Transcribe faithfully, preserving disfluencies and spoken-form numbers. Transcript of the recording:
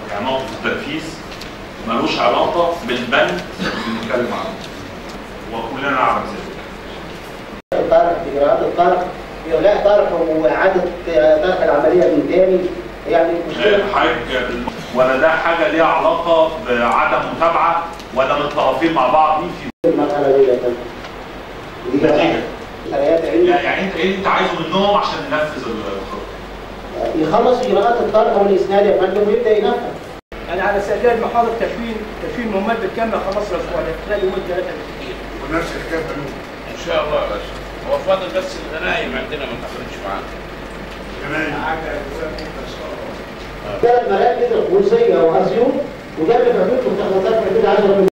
يعني موقف التنفيذ ملوش علاقه بالبند اللي بنتكلم عنه وكلنا نعلم ذلك. الطرح اجراءات الطرح إلغاء طرح وإعادة طرح العملية من تاني يعني مشكلة حاجة ولا ده حاجة ليها علاقة بعدم متابعة ولا من الطرفين مع بعض مين في المرحلة دي يا فندم؟ دي يعني انت ايه انت عايزه منهم عشان ننفذ الخطة؟ يخلص اجراءات الطرح والاسناد يا فندم ويبدا ينفذ. يعني على سجل محاضر تكوين تكوين مهمات بالكامله خلص الاسبوع ده خلال يومين ثلاثه بالكثير. ونفس الحكايه بنوك. ان شاء الله يا باشا. هو فاضل بس الغنايم عندنا ما تاخدش معانا. غنايم حاجه ان شاء الله. ثلاث مراكز الخصوصيه واسيوط وجاب في حدود مستخلصات في حدود عشرة